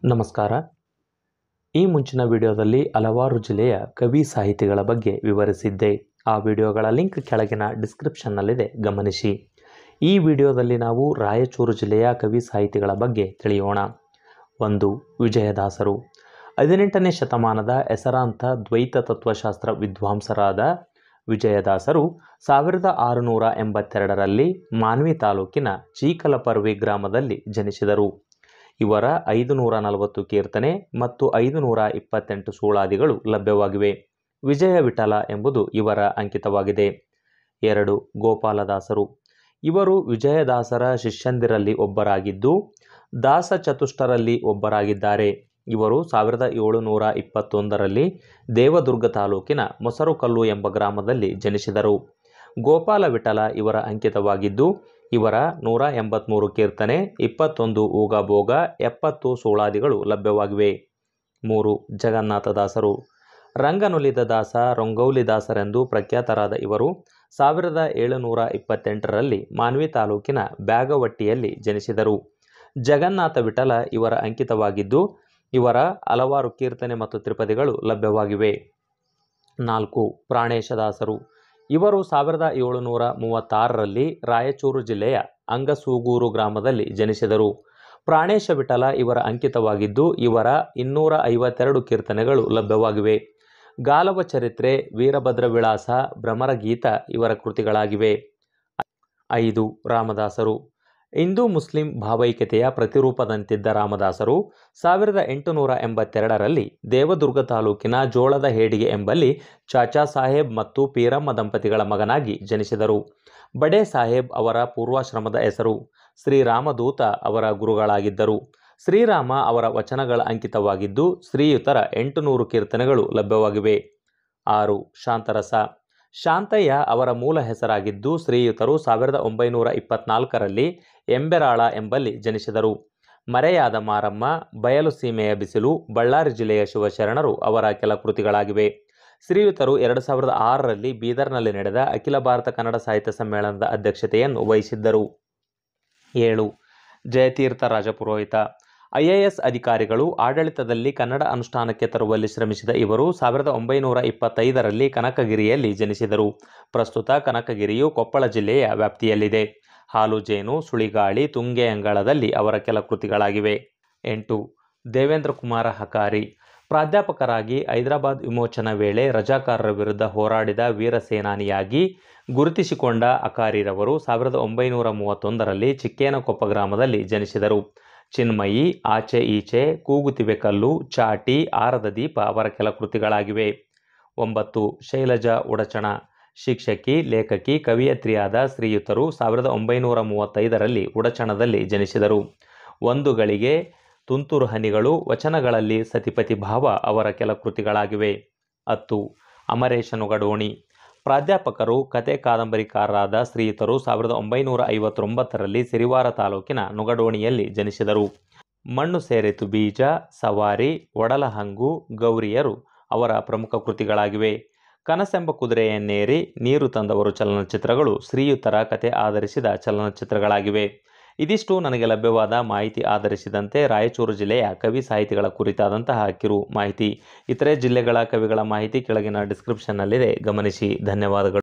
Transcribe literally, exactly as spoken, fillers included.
ನಮಸ್ಕಾರ. ಈ ಮುಂಚಿನ ವಿಡಿಯೋದಲ್ಲಿ ಹಲವಾರು ಜಿಲ್ಲೆಯ ಕವಿ ಸಾಹಿತಿಗಳ ಬಗ್ಗೆ ವಿವರಿಸಿದ್ದೆ. ಆ ವಿಡಿಯೋಗಳ ಲಿಂಕ್ ಕೆಳಗಿನ ಡಿಸ್ಕ್ರಿಪ್ಷನ್ನಲ್ಲಿದೆ, ಗಮನಿಸಿ. ಈ ವಿಡಿಯೋದಲ್ಲಿ ನಾವು ರಾಯಚೂರು ಜಿಲ್ಲೆಯ ಕವಿ ಸಾಹಿತಿಗಳ ಬಗ್ಗೆ ತಿಳಿಯೋಣ. ಒಂದು, ವಿಜಯದಾಸರು. ಹದಿನೆಂಟನೇ ಶತಮಾನದ ಹೆಸರಾಂತ ದ್ವೈತ ತತ್ವಶಾಸ್ತ್ರ ವಿದ್ವಾಂಸರಾದ ವಿಜಯದಾಸರು ಸಾವಿರದ ಆರುನೂರ ಎಂಬತ್ತೆರಡರಲ್ಲಿ ಮಾನ್ವಿ ತಾಲೂಕಿನ ಚೀಕಲಪರ್ವಿ ಗ್ರಾಮದಲ್ಲಿ ಜನಿಸಿದರು. ಇವರ ಐದು ನೂರ ನಲವತ್ತು ಕೀರ್ತನೆ ಮತ್ತು ಐದು ನೂರ ಇಪ್ಪತ್ತೆಂಟು ಸೂಳಾದಿಗಳು ಲಭ್ಯವಾಗಿವೆ. ವಿಜಯ ವಿಠಲ ಎಂಬುದು ಇವರ ಅಂಕಿತವಾಗಿದೆ. ಎರಡು, ಗೋಪಾಲದಾಸರು. ಇವರು ವಿಜಯದಾಸರ ಶಿಷ್ಯಂದಿರಲ್ಲಿ ಒಬ್ಬರಾಗಿದ್ದು ದಾಸ ಚತುಷ್ಟರಲ್ಲಿ ಒಬ್ಬರಾಗಿದ್ದಾರೆ. ಇವರು ಸಾವಿರದ ಏಳುನೂರ ಇಪ್ಪತ್ತೊಂದರಲ್ಲಿ ದೇವದುರ್ಗ ತಾಲೂಕಿನ ಮೊಸರುಕಲ್ಲು ಎಂಬ ಗ್ರಾಮದಲ್ಲಿ ಜನಿಸಿದರು. ಗೋಪಾಲ ವಿಠಲ ಇವರ ಅಂಕಿತವಾಗಿದ್ದು ಇವರ ನೂರ ಎಂಬತ್ತ್ಮೂರು ಕೀರ್ತನೆ, ಇಪ್ಪತ್ತೊಂದು ಊಗಾಭೋಗ, ಎಪ್ಪತ್ತು ಸೂಳಾದಿಗಳು ಲಭ್ಯವಾಗಿವೆ. ಮೂರು, ಜಗನ್ನಾಥದಾಸರು. ರಂಗನುಲಿದ ದಾಸ, ರಂಗೌಲಿ ದಾಸರೆಂದು ಪ್ರಖ್ಯಾತರಾದ ಇವರು ಸಾವಿರದ ಏಳುನೂರ ಇಪ್ಪತ್ತೆಂಟರಲ್ಲಿ ಮಾನ್ವಿ ತಾಲೂಕಿನ ಬ್ಯಾಗವಟ್ಟಿಯಲ್ಲಿ ಜನಿಸಿದರು. ಜಗನ್ನಾಥ ವಿಠಲ ಇವರ ಅಂಕಿತವಾಗಿದ್ದು ಇವರ ಹಲವಾರು ಕೀರ್ತನೆ ಮತ್ತು ತ್ರಿಪದಿಗಳು ಲಭ್ಯವಾಗಿವೆ. ನಾಲ್ಕು, ಪ್ರಾಣೇಶದಾಸರು. ಇವರು ಸಾವಿರದ ಏಳುನೂರ ಮೂವತ್ತಾರರಲ್ಲಿ ರಾಯಚೂರು ಜಿಲ್ಲೆಯ ಅಂಗಸೂಗೂರು ಗ್ರಾಮದಲ್ಲಿ ಜನಿಸಿದರು. ಪ್ರಾಣೇಶ ವಿಠಲ ಇವರ ಅಂಕಿತವಾಗಿದ್ದು ಇವರ ಇನ್ನೂರ ಐವತ್ತೆರಡು ಕೀರ್ತನೆಗಳು ಲಭ್ಯವಾಗಿವೆ. ಗಾಲವ ಚರಿತ್ರೆ, ವೀರಭದ್ರ ವಿಳಾಸ, ಭ್ರಮರಗೀತ ಇವರ ಕೃತಿಗಳಾಗಿವೆ. ಐದು, ರಾಮದಾಸರು. ಹಿಂದೂ ಮುಸ್ಲಿಂ ಭಾವೈಕ್ಯತೆಯ ಪ್ರತಿರೂಪದಂತಿದ್ದ ರಾಮದಾಸರು ಸಾವಿರದ ಎಂಟುನೂರ ಎಂಬತ್ತೆರಡರಲ್ಲಿ ದೇವದುರ್ಗ ತಾಲೂಕಿನ ಜೋಳದ ಹೇಡಿಗೆ ಎಂಬಲ್ಲಿ ಚಾಚಾ ಸಾಹೇಬ್ ಮತ್ತು ಪೀರಮ್ಮ ದಂಪತಿಗಳ ಮಗನಾಗಿ ಜನಿಸಿದರು. ಬಡೆ ಸಾಹೇಬ್ ಅವರ ಪೂರ್ವಾಶ್ರಮದ ಹೆಸರು. ಶ್ರೀರಾಮದೂತ ಅವರ ಗುರುಗಳಾಗಿದ್ದರು. ಶ್ರೀರಾಮ ಅವರ ವಚನಗಳ ಅಂಕಿತವಾಗಿದ್ದು ಶ್ರೀಯುತರ ಎಂಟುನೂರು ಕೀರ್ತನೆಗಳು ಲಭ್ಯವಾಗಿವೆ. ಆರು, ಶಾಂತರಸ. ಶಾಂತಯ್ಯ ಅವರ ಮೂಲ ಹೆಸರಾಗಿದ್ದು ಶ್ರೀಯುತರು ಸಾವಿರದ ಒಂಬೈನೂರ ಇಪ್ಪತ್ನಾಲ್ಕರಲ್ಲಿ ಎಂಬೆರಾಳ ಎಂಬಲ್ಲಿ ಜನಿಸಿದರು. ಮರೆಯಾದ ಮಾರಮ್ಮ, ಬಯಲು ಸೀಮೆಯ ಬಿಸಿಲು, ಬಳ್ಳಾರಿ ಜಿಲ್ಲೆಯ ಶಿವಶರಣರು ಅವರ ಕೆಲ ಕೃತಿಗಳಾಗಿವೆ. ಶ್ರೀಯುತರು ಎರಡು ಸಾವಿರದ ಆರರಲ್ಲಿ ಬೀದರ್ನಲ್ಲಿ ನಡೆದ ಅಖಿಲ ಭಾರತ ಕನ್ನಡ ಸಾಹಿತ್ಯ ಸಮ್ಮೇಳನದ ಅಧ್ಯಕ್ಷತೆಯನ್ನು ವಹಿಸಿದ್ದರು. ಏಳು, Jayatirtha Rajapurohit. I A S ಅಧಿಕಾರಿಗಳು ಆಡಳಿತದಲ್ಲಿ ಕನ್ನಡ ಅನುಷ್ಠಾನಕ್ಕೆ ತರುವಲ್ಲಿ ಶ್ರಮಿಸಿದ ಇವರು ಸಾವಿರದ ಒಂಬೈನೂರ ಇಪ್ಪತ್ತೈದರಲ್ಲಿ ಕನಕಗಿರಿಯಲ್ಲಿ ಜನಿಸಿದರು. ಪ್ರಸ್ತುತ ಕನಕಗಿರಿಯು ಕೊಪ್ಪಳ ಜಿಲ್ಲೆಯ ವ್ಯಾಪ್ತಿಯಲ್ಲಿದೆ. ಹಾಲು ಜೇನು, ಸುಳಿಗಾಳಿ, ತುಂಗೆ ಅಂಗಳದಲ್ಲಿ ಅವರ ಕೆಲ ಕೃತಿಗಳಾಗಿವೆ. ಎಂಟು, ದೇವೇಂದ್ರ ಕುಮಾರ ಹಕಾರಿ. ಪ್ರಾಧ್ಯಾಪಕರಾಗಿ ಹೈದರಾಬಾದ್ ವಿಮೋಚನಾ ವೇಳೆ ರಜಾಕಾರರ ವಿರುದ್ಧ ಹೋರಾಡಿದ ವೀರ ಸೇನಾನಿಯಾಗಿ ಗುರುತಿಸಿಕೊಂಡ ಹಕಾರಿರವರು ಸಾವಿರದ ಒಂಬೈನೂರ ಮೂವತ್ತೊಂದರಲ್ಲಿ ಚಿಕ್ಕೇನಕೊಪ್ಪ ಗ್ರಾಮದಲ್ಲಿ ಜನಿಸಿದರು. ಚಿನ್ಮಯಿ, ಆಚೆ ಈಚೆ, ಕೂಗುತಿವೆ ಕಲ್ಲು, ಚಾಟಿ, ಆರದ ದೀಪ ಅವರ ಕೆಲ ಕೃತಿಗಳಾಗಿವೆ. ಒಂಬತ್ತು, ಶೈಲಜಾ ಉಡಚಣ. ಶಿಕ್ಷಕಿ, ಲೇಖಕಿ, ಕವಿಯತ್ರಿಯಾದ ಶ್ರೀಯುತರು ಸಾವಿರದ ಒಂಬೈನೂರ ಮೂವತ್ತೈದರಲ್ಲಿ ಉಡಚಣದಲ್ಲಿ ಜನಿಸಿದರು. ಒಂದು ಗಳಿಗೆ, ತುಂತುರು ಹನಿಗಳು, ವಚನಗಳಲ್ಲಿ ಸತಿಪತಿ ಭಾವ ಅವರ ಕೆಲ ಕೃತಿಗಳಾಗಿವೆ. ಹತ್ತು, ಅಮರೇಶ ನುಗಡೋಣಿ. ಪ್ರಾಧ್ಯಾಪಕರು, ಕತೆ ಕಾದಂಬರಿಕಾರರಾದ ಶ್ರೀಯುತರು ಸಾವಿರದ ಒಂಬೈನೂರ ಐವತ್ತೊಂಬತ್ತರಲ್ಲಿ ಸಿರಿವಾರ ತಾಲೂಕಿನ ನುಗಡೋಣಿಯಲ್ಲಿ ಜನಿಸಿದರು. ಮಣ್ಣು ಸೇರಿತು ಬೀಜ, ಸವಾರಿ, ಒಡಲಹಂಗು, ಗೌರಿಯರು ಅವರ ಪ್ರಮುಖ ಕೃತಿಗಳಾಗಿವೆ. ಕನಸೆಂಬ ಕುದುರೆಯನ್ನೇರಿ, ನೀರು ತಂದವರು ಚಲನಚಿತ್ರಗಳು ಶ್ರೀಯುತರ ಕತೆ ಆಧರಿಸಿದ ಚಲನಚಿತ್ರಗಳಾಗಿವೆ. ಇದಿಷ್ಟು ನನಗೆ ಲಭ್ಯವಾದ ಮಾಹಿತಿ ಆಧರಿಸಿದಂತೆ ರಾಯಚೂರು ಜಿಲ್ಲೆಯ ಕವಿ ಸಾಹಿತಿಗಳ ಕುರಿತಾದಂತಹ ಕಿರು ಮಾಹಿತಿ. ಇತರೆ ಜಿಲ್ಲೆಗಳ ಕವಿಗಳ ಮಾಹಿತಿ ಕೆಳಗಿನ ಡಿಸ್ಕ್ರಿಪ್ಷನ್ನಲ್ಲಿದೆ, ಗಮನಿಸಿ. ಧನ್ಯವಾದಗಳು.